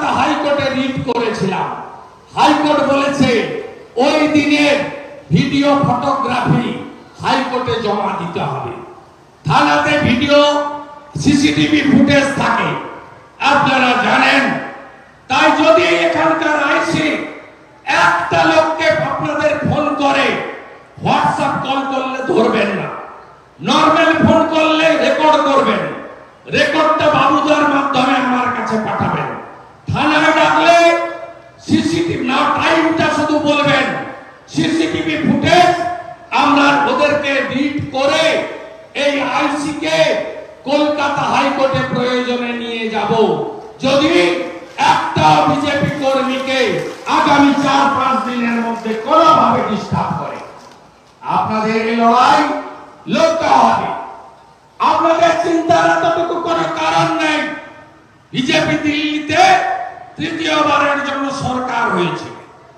কলকাতা হাইকোর্টে রিট করেছিলাম। হাইকোর্ট বলেছে ওই দিনের ভিডিও ফটোগ্রাফি হাইকোর্টে জমা দিতে হবে। থানাতে ভিডিও সিসিটিভি ফুটেজ থাকে, আপনারা জানেন। তাই যদি এখানকার আইসি একটা লোককে আপনাদের ফোন করে, হোয়াটসঅ্যাপ কল করলে ধরবেন না, নর্মাল ফোন করলে রেকর্ড করবেন, রেকর্ডটা বাবুদার মাধ্যমে আমার কাছে পাঠাবেন। থানায় ডাকলে সিসিটিভি না, টাইমটা শুধু বলবেন, সিসিটিভি ফুটেজ আমরা ওদেরকে রিড করে এই আইসি কে কলকাতা হাইকোর্টে প্রয়োজনে নিয়ে যাব। যদি একটা বিজেপি কর্মীকে আগামী 4-5 দিনের মধ্যে কোনোভাবে ডিস্টার্ব করে, আপনাদের এই লড়াই লড়তে হবে। আপনাদের চিন্তার এতটুকু কোনো কারণ নেই। বিজেপি দিল্লিতে তৃতীয়বারের জন্য সরকার হয়েছে,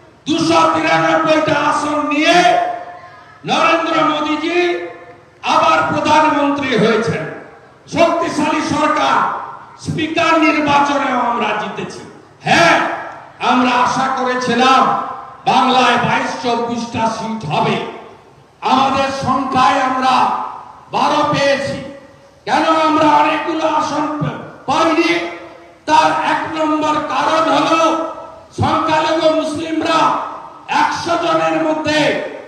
293টা আসন নিয়ে নরেন্দ্র মোদীজি আবার প্রধানমন্ত্রী হয়েছেন। শক্তিশালী সরকার। স্পিকার নির্বাচনেও আমরা জিতেছি। হ্যাঁ, আমরা আশা করেছিলাম বাংলায় 22-24টা সিট হবে। আমাদের সংখ্যায় আমরা 12 পেয়েছি। কেন আমরা অনেকগুলো আসন পাইনি? তার 1 নম্বর কারণ হলো সংখ্যালঘু মুসলিমরা 100 জনের মধ্যে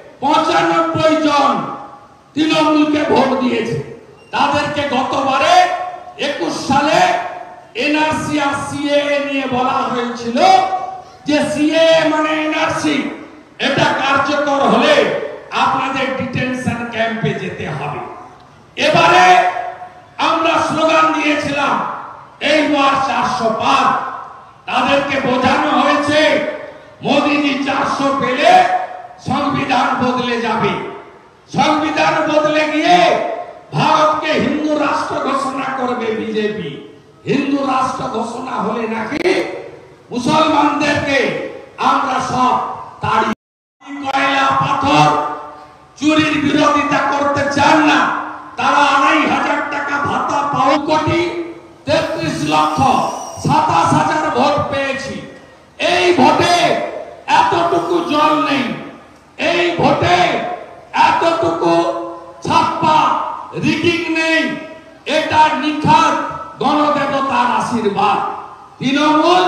95 জন তৃণমূলকে ভোট দিয়েছে। তাদেরকে গতবারে 21 সালে এনআরসি আর সিএএ নিয়ে বলা হয়েছিল যে সিএএ মানে এনআরসি, এটা কার্যকর হলে আপনাদের ডিটেনশন ক্যাম্পে যেতে হবে। এবারে আমরা স্লোগান দিয়েছিলাম এইবার 400 পার। তাদেরকে বোঝানো হয়েছে মোদীজি 400 পেলে সংবিধান বদলে যাবে। সংবিধান বদলে গিয়ে ভারতকে হিন্দু রাষ্ট্র ঘোষণা করবে বিজেপি। হিন্দু রাষ্ট্র ঘোষণা হলে নাকি মুসলমানদেরকে আমরা সব তাড়িয়ে, কয়লা পাথর চুরির বিরোধিতা করতে চান না। তারা 2,500 টাকা ভাতা পাও। 1,33,27,000 ভোট পেয়েছি। এই ভোটে এতটুকু জল নেই, এই ভোটে এতটুকু ছাপ্পা রিডিং নেই। এটা নিখাত গণদেবতার আশীর্বাদ। তৃণমূল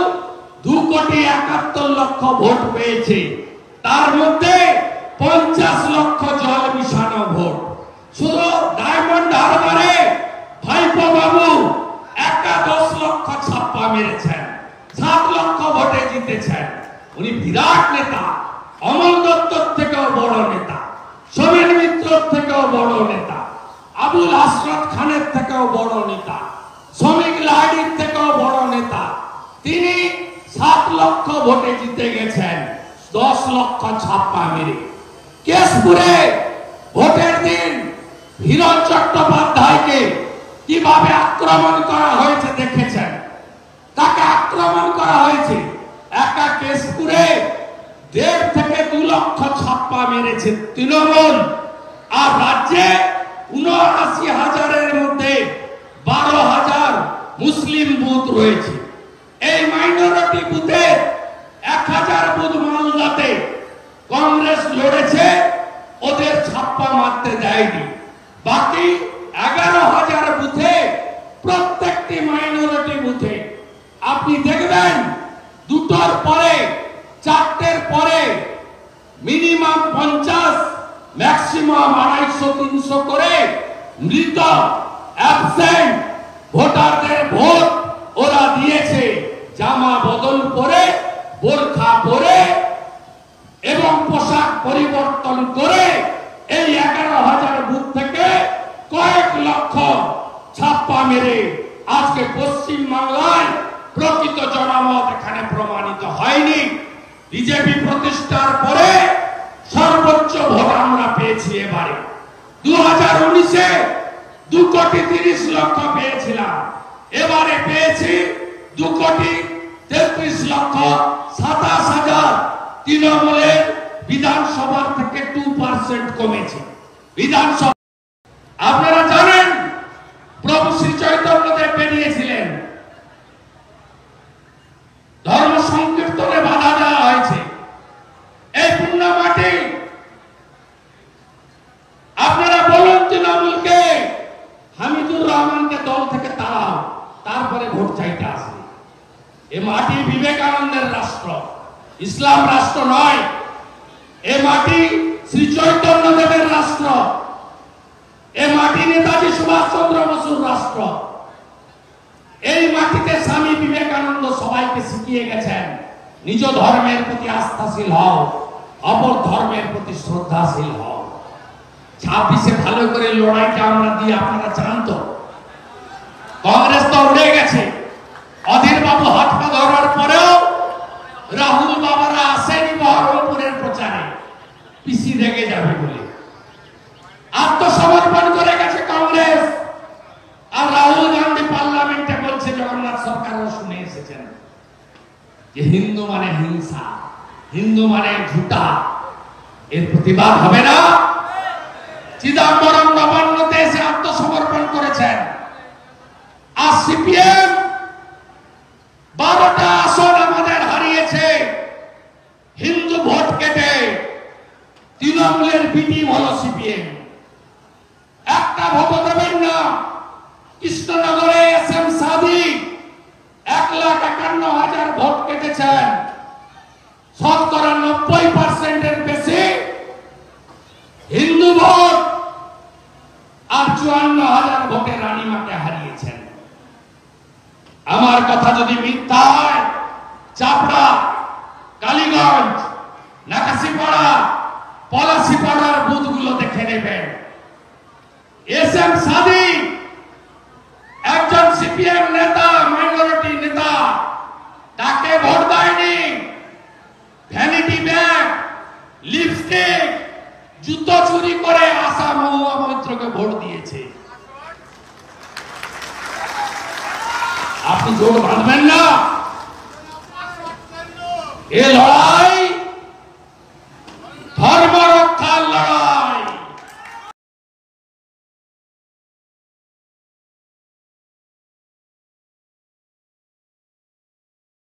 2,71,00,000 ভোট পেয়েছে, তার মধ্যে 50 লক্ষ জল মিশানো ভোট। শুধু ডায়মন্ড হারবারে ভাইপো বাবু একা 10 লক্ষ ছাপ্পা মেরেছেন, 7 লক্ষ ভোটে জিতেছেন। উনি বিরাট নেতা, অমল দত্তর থেকেও বড় নেতা, সোমেন মিত্রর থেকেও বড় নেতা, আবুল হাসরত খানের থেকেও বড় নেতা, শ্রমিক লাহিড়ির থেকেও বড় নেতা। তিনি 7 লক্ষ ভোটে জিতে গেছেন 10 লক্ষ ছাপ্পা মেরে। কেশপুরে ভোটের দিন হিরণ চট্টোপাধ্যায়কে কিভাবে আক্রমণ করা হয়েছে দেখেছেন। তাকে আক্রমণ করা হয়েছে। একা কেশপুরে 1.5 থেকে 2 লক্ষ ছাপ্পা মেরেছে তৃণমূল। আর রাজ্যে 79,000-এর মধ্যে 12,000 মুসলিম বুথ রয়েছে। এই মাইনরিটি বুথে 1,000 বুথ মালদাতে কংগ্রেস লড়েছে, ওদের ছাপ্পা মারতে দেয়নি। বাকি 11,000 বুথে, প্রত্যেকটি মাইনরিটি বুথে আপনি দেখবেন 2টোর পরে 4টের পরে মিনিমাম 50, ম্যাক্সিমাম 250-300 করে মৃত অ্যাবসেন্ট ভোটারদের ভোট ওরা দিয়েছে। জামা বদল করে, বোরখা পরে এবং পোশাক পরিবর্তন করে এই 11,000 বুথ থেকে কয়েক লক্ষ ছাপ্পা মেরে আজকে পশ্চিম বাংলায় প্রকৃত জনমত এখানে প্রমাণিত হয়নি। বিজেপি প্রতিষ্ঠার পরে সর্বোচ্চ ভোট আমরা পেয়েছি। এবারে 2019-এ 2,30,00,000 পেয়েছিলাম, এবারে পেয়েছি 2,33,27,000। তৃণমূলের বিধানসভা থেকে 2% কমেছে। বিধানসভা আপনারা জানেন প্রভু শ্রী চৈতন্যদেব বেরিয়েছিলেন এ মাটি বিবেকানন্দের রাষ্ট্র, ইসলাম রাষ্ট্র নয়। এ মাটি শ্রী চৈতন্য দেবের রাষ্ট্র। এ মাটি নেতাজি সুভাষ চন্দ্র বসুর রাষ্ট্র। এই মাটিতে স্বামী বিবেকানন্দ সবাইকে শিখিয়ে গেছেন, নিজ ধর্মের প্রতি আস্থাশীল হও, অপর ধর্মের প্রতি শ্রদ্ধাশীল হও। 26-এ ভালো করে লড়াইটা আমরা দিয়ে আপনারা জানতো। কংগ্রেস তো উড়ে গেছে। অধীর বাবু হাত পা ধরার পরেও রাহুল বাবারা আসেনি বহরমপুরের প্রচারে, পিসি রেগে যাবে বলে আত্মসমর্পণ করে গেছে কংগ্রেস। আর রাহুল গান্ধী পার্লামেন্টে বলছে, জগন্নাথ সরকারও শুনে এসেছেন, যে হিন্দু মানে হিংসা, হিন্দু মানে ঝুটা। এর প্রতিবাদ হবে না? চিদম্বরম নবান্নতে এসে আত্মসমর্পণ করেছেন। আর সিপিএম 12টা আসন আমাদের হারিয়েছে হিন্দু ভোট কেটে। তৃণমূলের বিটিম হলো সিপিএম। একটা ভোট দেবেন না। কৃষ্ণনগরে এসএম সাদিক 1,51,000 ভোট কেটেছেন। 90% বেশি হিন্দু ভোট, আর 54,000 ভোটে রানীমাকে হারিয়েছেন। আমার কথা যদি মিথ্যা হয়, চাপড়া, কালীগঞ্জ, নাকাশিপাড়া, পলাশিপাড়ার বুথগুলো দেখে নেবেন। এসএম সাদিক একজন সিপিএম নেতা, মাইনরিটি নেতা, তাকে ভোট দেয়নি। ভ্যানিটি ব্যাগ, লিপস্টিক, জুতো চুরি করে আশা মহুয়া মৈত্রকে ভোট দিয়েছে। আপনি জোট বাঁধবেন না।